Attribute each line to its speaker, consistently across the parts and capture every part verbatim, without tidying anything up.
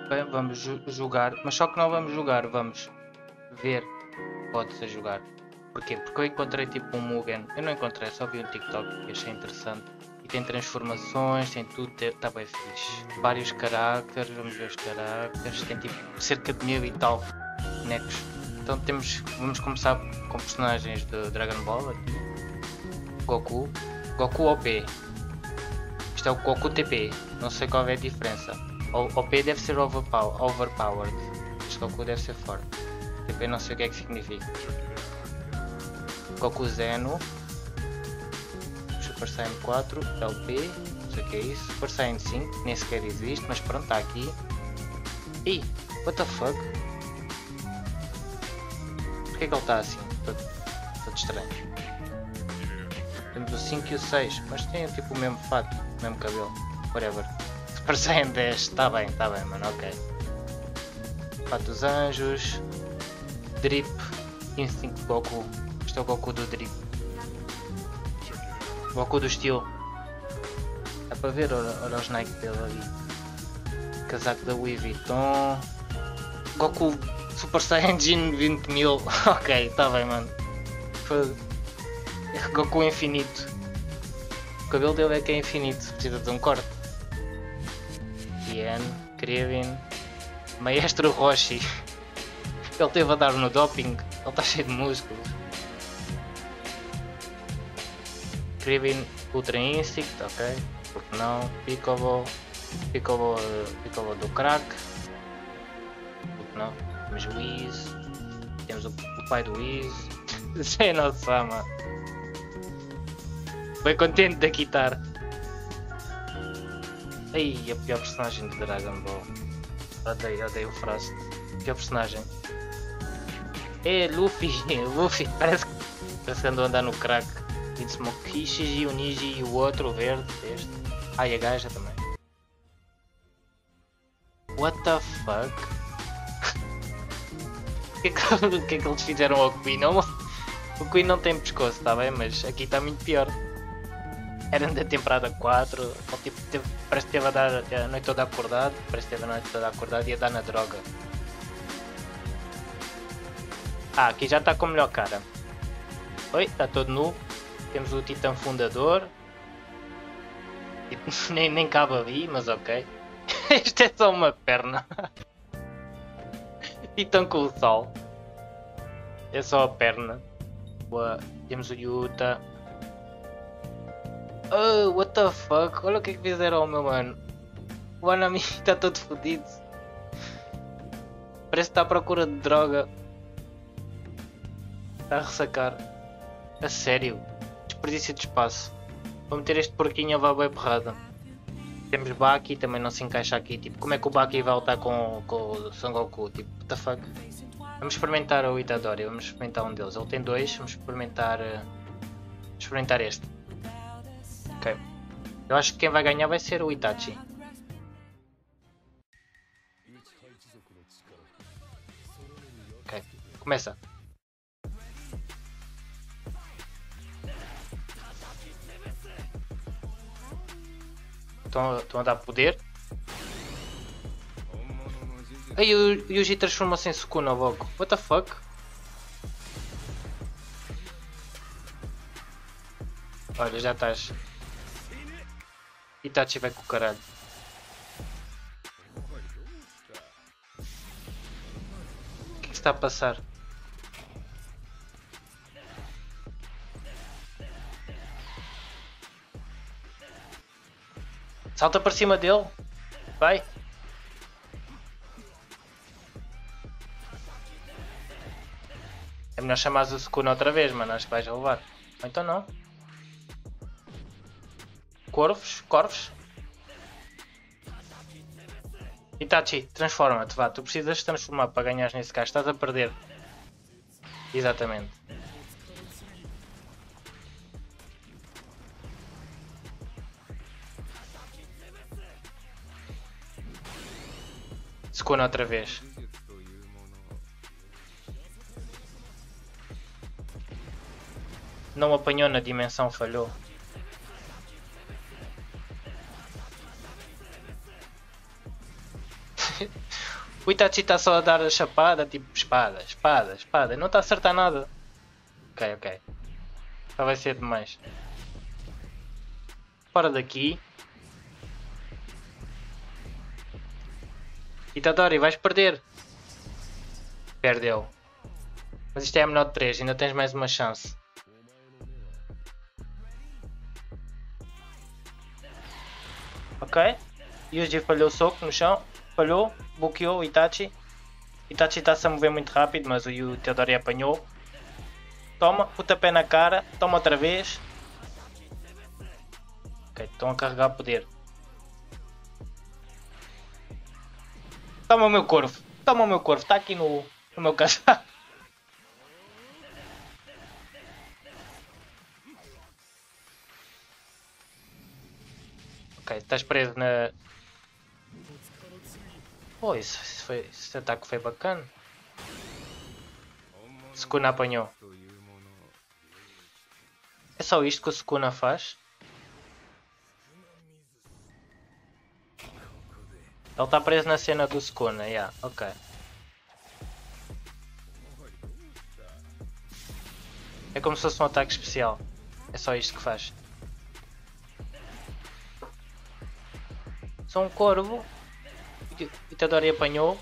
Speaker 1: Bem, vamos ju jogar, mas só que não vamos jogar, vamos ver. Pode-se jogar. Porquê? Porque eu encontrei tipo um Mugen. Eu não encontrei, só vi um TikTok e achei interessante. E tem transformações, tem tudo, está bem fixe. Vários caracteres, vamos ver os caracteres. Tem tipo cerca de mil e tal bonecos. Então temos, vamos começar com personagens de Dragon Ball aqui. Goku. Goku O P. Isto é o Goku T P. Não sei qual é a diferença. O O P deve ser overpower, overpowered. Este Goku deve ser forte. T P não sei o que é que significa. Goku Zeno. Super Saiyan quatro. L P. Não sei o que é isso. Super Saiyan cinco. Nem sequer existe. Mas pronto, está aqui. Ih, what the fuck? Porquê que ele está assim? Todo, todo estranho. Temos o cinco e o seis. Mas tem tipo o mesmo fato. O mesmo cabelo. Whatever. Super Saiyan dez. Está bem, está bem, mano. Ok. Fato dos anjos. Drip. Instinct Goku. Este é o Goku do Drip. Goku do estilo. Dá para ver, olha, olha os Nike dele ali. Casaco da Louis Vuitton. Goku Super Saiyan vinte mil. Ok, está bem, mano. Foi... Goku infinito. O cabelo dele é que é infinito. Precisa de um corte. Tien, Krillin. Maestro Roshi. Ele teve a dar no doping. Ele está cheio de músculos. Krillin Ultra Instinct, ok. Porque não? Piccolo. Piccolo, Piccolo do crack. Porque não? Temos o Whis. Temos o, o pai do Whis. Sem noção, mano. Bem contente de aqui estar. Ai, a pior personagem de Dragon Ball. Odeio, odeio o Frost. Pior personagem. É Luffy, Luffy, parece que, parece que andou a andar no crack. E de Smokishi, o Niji e o outro, o verde, este. Ah, e a gaja também. What the fuck? O que, é que, o que é que eles fizeram ao Queen? Não, o Queen não tem pescoço, está bem? Mas aqui está muito pior. Era da temporada quatro, ou tipo, teve, parece que esteve a dar a noite toda acordado, parece que esteve a noite toda acordado e a dar na droga. Ah, aqui já está com melhor cara. Oi, está todo nu. Temos o Titã Fundador. nem, nem cabe ali, mas ok. Isto é só uma perna. Titã Colossal. É só a perna. Boa. Temos o Yuta. Oh, what the fuck? Olha o que é que fizeram ao meu mano. O Anami está todo fodido. Parece que está à procura de droga. Está a ressacar. A sério. Desperdício de espaço. Vou meter este porquinho a vá bem porrada. Temos Baki, também não se encaixa aqui. Tipo, como é que o Baki vai lutar com, com o Son Goku? Tipo, what the fuck? Vamos experimentar o Itadori. Vamos experimentar um deles. Ele tem dois. Vamos experimentar... Uh, experimentar este. Ok. Eu acho que quem vai ganhar vai ser o Itachi. Ok. Começa. Estão, estão a dar poder. Aí o Yuji transformou-se em Sukuna logo. What the fuck? Olha, já estás. Itachi vai com o caralho. O que é que está a passar? Salta para cima dele. Vai. É melhor chamar o Sukuna outra vez, mano. Acho que vais a levar. Ou então não. Corvos, corvos. Itachi, transforma-te, vá. Tu precisas de transformar para ganhar nesse caso. Estás a perder. Exatamente. Sukuna outra vez. Não apanhou na dimensão, falhou. O Itachi está só a dar a chapada, tipo espada, espada, espada. Não está a acertar nada. Ok, ok. Já vai ser demais. Fora daqui. Itadori, vais perder. Perdeu. Mas isto é a menor de três, ainda tens mais uma chance. Ok. Yuji falhou o soco no chão. Falhou. Bloqueou o Itachi. Itachi está-se a mover muito rápido, mas o Itadori apanhou. Toma, pontapé na cara. Toma outra vez. Ok, estão a carregar poder. Toma o meu corvo. Toma o meu corvo. Está aqui no, no meu casaco. Ok, estás preso na... Oh, isso, isso foi, esse ataque foi bacana. Sukuna apanhou. É só isto que o Sukuna faz? Ele está preso na cena do Sukuna, yeah, ok. É como se fosse um ataque especial. É só isto que faz. Sou um corvo. Itadori apanhou.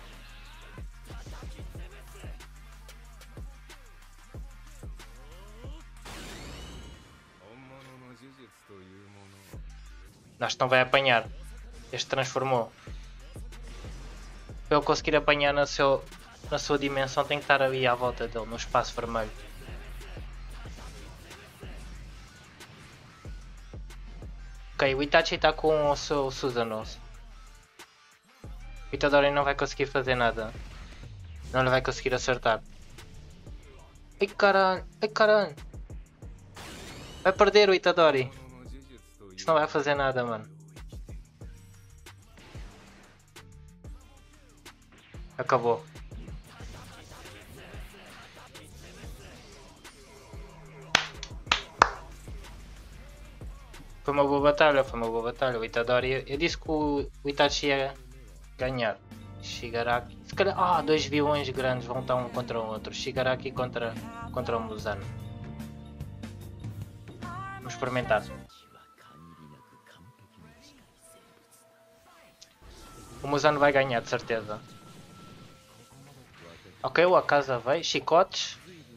Speaker 1: Acho que não vai apanhar. Este transformou. Para ele conseguir apanhar na, seu, na sua dimensão tem que estar ali à volta dele, no espaço vermelho. Ok, o Itachi está com o seu Susanoo. O Itadori não vai conseguir fazer nada. Não lhe vai conseguir acertar. Ai caralho, ai caralho. Vai perder o Itadori. Isso não vai fazer nada, mano. Acabou. Foi uma boa batalha, foi uma boa batalha. O Itadori, eu disse que o, o Itachi ia ganhar. Shigaraki. Se calhar, ah, dois vilões grandes vão estar um contra o outro. Shigaraki contra, contra o Muzano. Vamos experimentar. O Muzano vai ganhar, de certeza. Ok, o Akaza veio. Chicotes.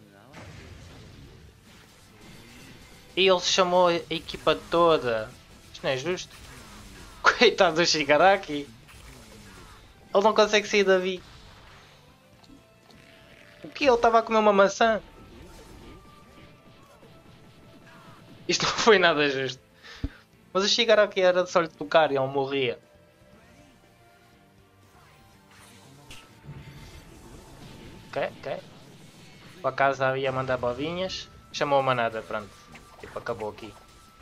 Speaker 1: E ele chamou a equipa toda. Isto não é justo. Coitado do Shigaraki. Ele não consegue sair dali. O que? Ele estava a comer uma maçã? Isto não foi nada justo. Mas o Shigaraki era só lhe tocar e ele morria. Ok, ok. O Akaza ia mandar bovinhas. Chamou a manada, pronto. Tipo, acabou aqui.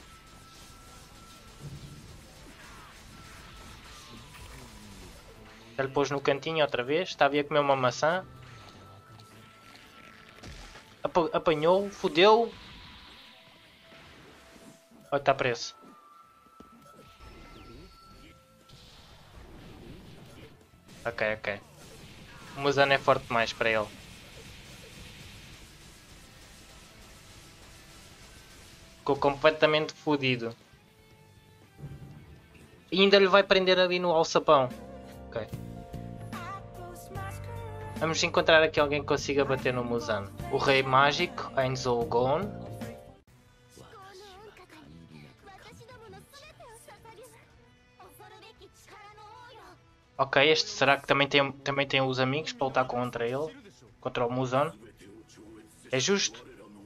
Speaker 1: Ele pôs no cantinho outra vez. Estava a comer uma maçã. Ap apanhou, fodeu. Olha, está preso. Ok, ok. O Muzano é forte demais para ele. Ficou completamente fodido. E ainda lhe vai prender ali no alçapão. Ok. Vamos encontrar aqui alguém que consiga bater no Muzano. O Rei Mágico, Ainzo Gon. Ok, este será que também tem, também tem os amigos para lutar contra ele? Contra o Muzano? É justo?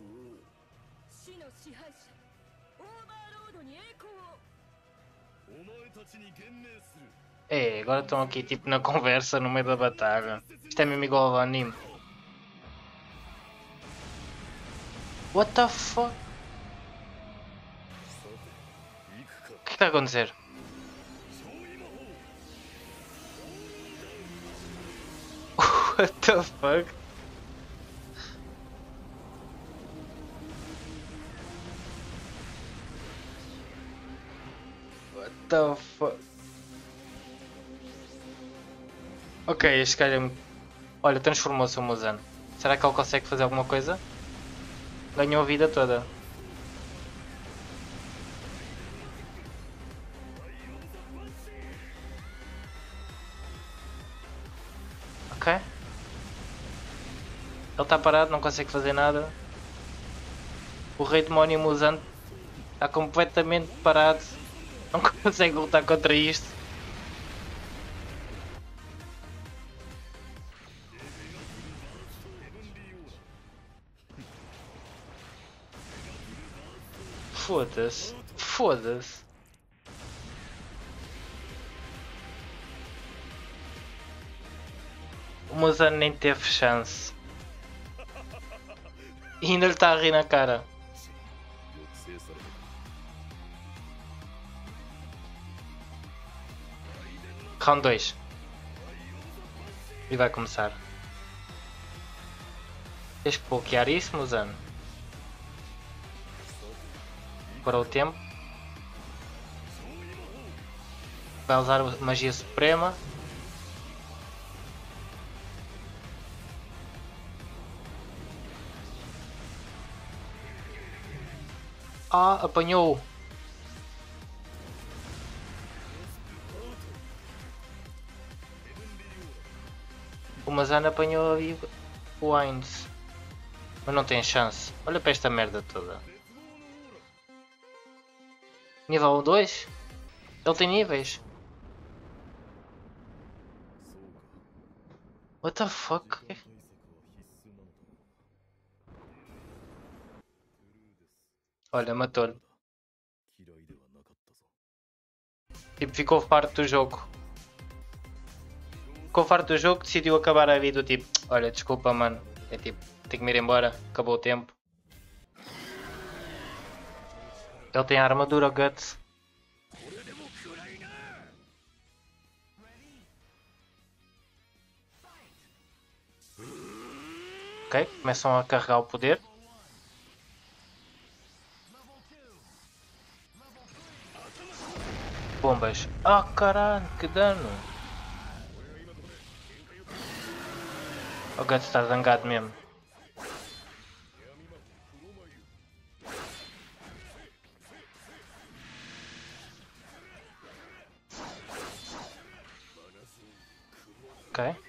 Speaker 1: É, agora estão aqui tipo na conversa no meio da batalha. Isto é mesmo igual ao anime. What the fuck? O que está a acontecer? What the fuck? What the fuck? Ok, este gajo é muito... Olha, transformou-se o Muzan. Será que ele consegue fazer alguma coisa? Ganhou a vida toda. Ok. Ele está parado, não consegue fazer nada. O Rei Demónio Muzan está completamente parado. Não consegue lutar contra isto. Foda-se. Foda-se. O Muzan nem teve chance. E ainda lhe está a rir na cara. Round dois. E vai começar. Tens que bloquear isso, Muzan. Para o tempo. Vai usar a magia suprema. Ah, apanhou. O Mazan apanhou ali o Ainz. Mas não tem chance. Olha para esta merda toda. Nível dois? Ele tem níveis. What the fuck? Olha, matou-lhe. Tipo, ficou farto do jogo. Ficou farto do jogo, decidiu acabar a vida. Tipo, olha, desculpa, mano. É tipo, tenho que me ir embora. Acabou o tempo. Ele tem a armadura, o Guts. Ok, começam a carregar o poder. Bombas. Ah, caralho, que dano. O Guts está zangado mesmo. Ok.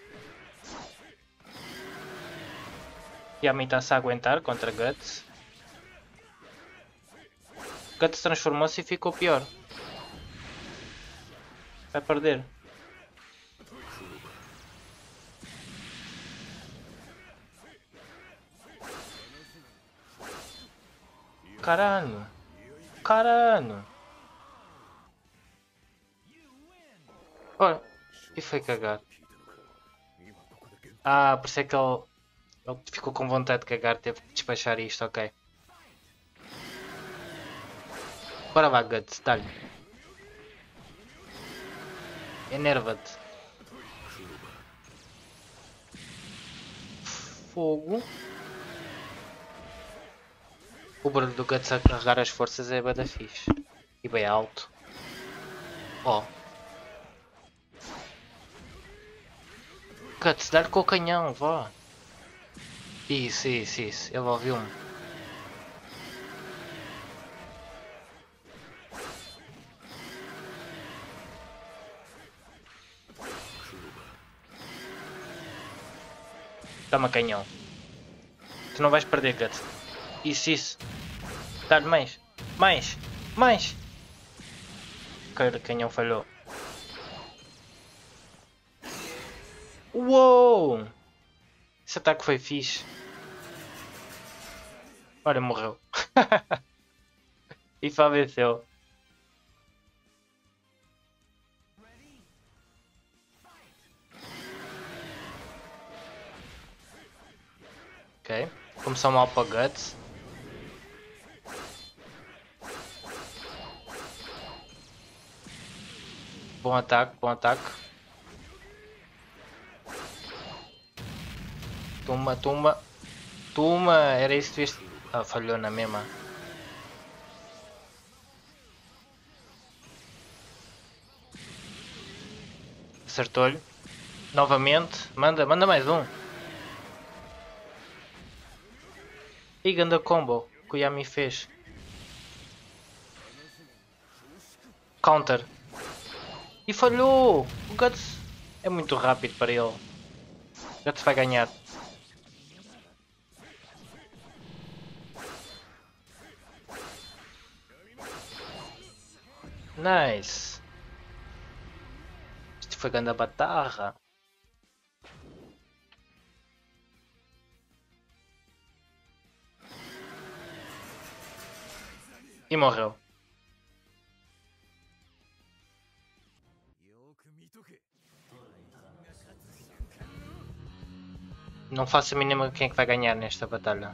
Speaker 1: Yami está-se a aguentar contra Guts. Guts transformou-se e ficou pior. Vai perder. Caralho. Caralho. Olha. E foi cagar. Ah, por isso é que ele, ele ficou com vontade de cagar. Teve que despachar isto, ok. Bora lá, Guts. Dá-lhe. Enerva-te. Fogo. O barulho do Guts a carregar as forças é bada fixe. E bem alto. Ó. Oh. Guts, dá-lhe com o canhão, vá. Isso, isso, isso. Ele ouviu-me. Toma canhão. Tu não vais perder, Guts. Isso, isso. Dá-lhe mais. Mais. Mais. O canhão falhou. Uou! Esse ataque foi fixe. Olha, morreu. E faleceu. Ok. Começou mal para Guts. Bom ataque, bom ataque. Tumba, tumba. Tumba, era isso que viste. Ah, falhou na mesma. Acertou-lhe. Novamente. Manda, manda mais um. E ganda combo que o Yami fez. Counter. E falhou! O Guts é muito rápido para ele. O Guts vai ganhar. Nice. Isto foi grande batarra. E morreu. Não faço a mínima quem é que vai ganhar nesta batalha.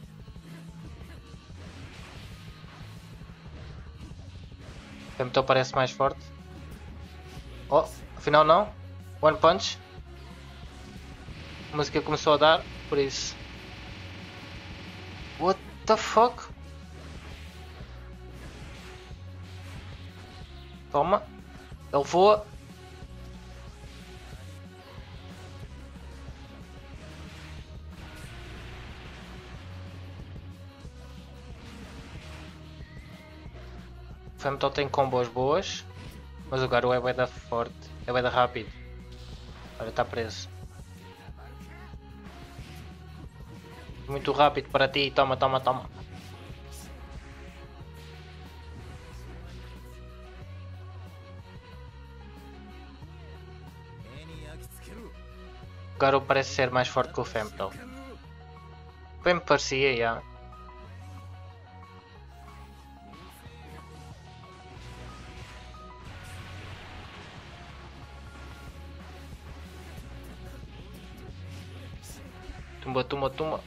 Speaker 1: Então parece mais forte. Oh, afinal não. One Punch. A música começou a dar, por isso. What the fuck? Toma. Ele voa. O Femtol tem combos boas, mas o Garou é bué da forte, é bué da rápido. Olha, está preso. Muito rápido para ti, toma, toma, toma. O Garou parece ser mais forte que o Femtol. Bem me parecia, já. Tumba, tumba, tumba.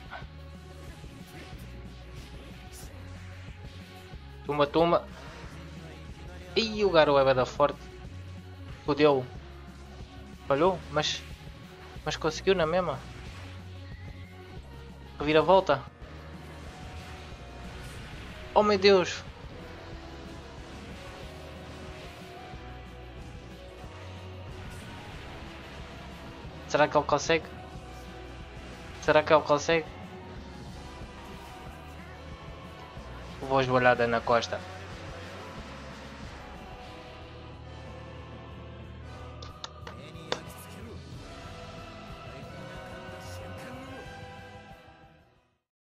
Speaker 1: Tumba, tumba. Ih, o Garou é bada forte. Fodeu. Falhou, mas... Mas conseguiu na mesma. Reviravolta. Oh meu Deus. Será que ele consegue? Será que ele consegue? Vou esbolhada na costa.